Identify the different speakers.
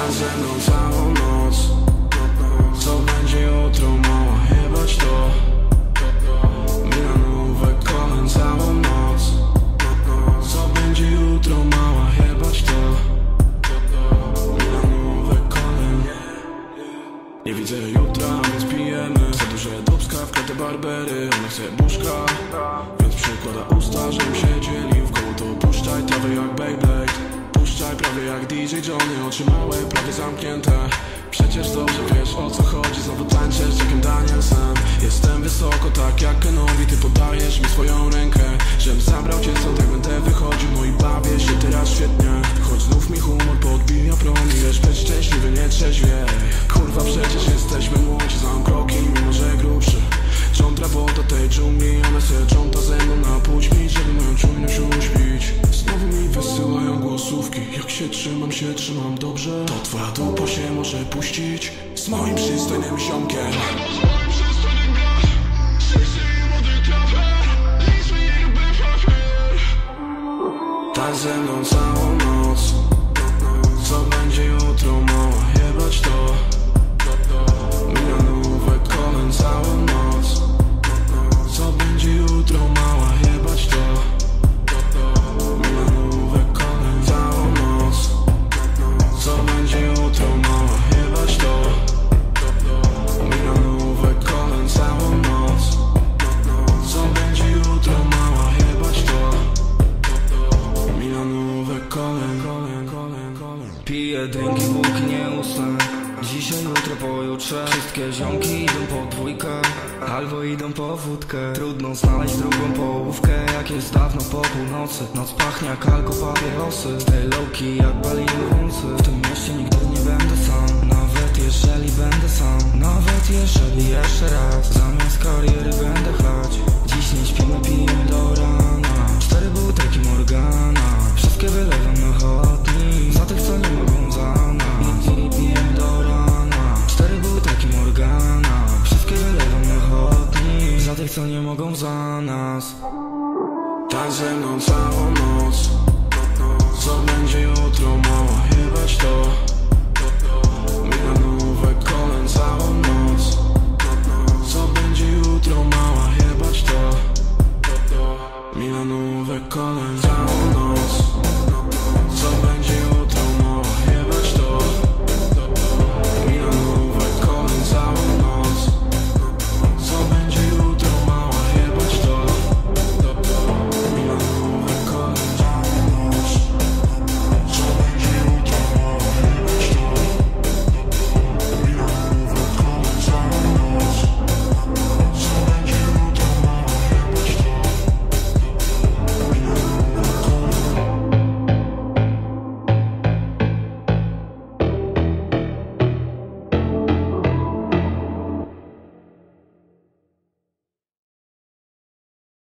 Speaker 1: Tańcz ze mną całą noc. Co będzie jutro, mała, jebać to. Milanówek kolen całą noc. Co będzie jutro, mała, jebać to. Milanówek kolen. Nie widzę jutra, więc pijemy. Za duże dubska w kratę barbery. Ona chce buszka, więc przykłada usta, żebym się dzielił. W koło to puszczaj trawę jak Beyblade. Puszczaj prawie jak DJ Johnny. Oczy małe, prawie zamknięte. Przecież dobrze wiesz, o co chodzi. Znowu tańczę z Jackiem Danielsem. Jestem wysoko, tak jak Kenobi. Ty podajesz mi swoją rękę, żebym zabrał cię stąd, jak będę wychodził. No i bawię się teraz świetnie. Choć znów mi humor podbija promi. Wiesz, być szczęśliwy, nie trzeźwiej. Kurwa, przecież jesteśmy młodzi. Znam kroki, mimo że grubszy. John Travolta tej dżungli. One se cząta ze mną na mi, żeby moją czujność uśpić. Znowu mi wysyłają głosówki. Jak się trzymam dobrze. To twoja dupa się może puścić z moim przystojnym ziomkiem. Tańcz ze mną całą noc. Co będzie jutro, mała, jebać to. Milanówek kolen całą noc. Co będzie jutro, mała, jebać to. Milanówek kolen całą noc. Co będzie jutro, mała, jebać to. Milanówek kolen całą noc. Co będzie jutro, mała, jebać to. Milanówek kolen. Piję drinki, bułki nie usnę. Dzisiaj, jutro, pojutrze. Wszystkie ziomki idą po dwójkę, albo idą po wódkę. Trudno znaleźć drugą połówkę, jak jest dawno po północy. Noc pachnie jak alko, papierosy. Stay low key jak baliny wąsy.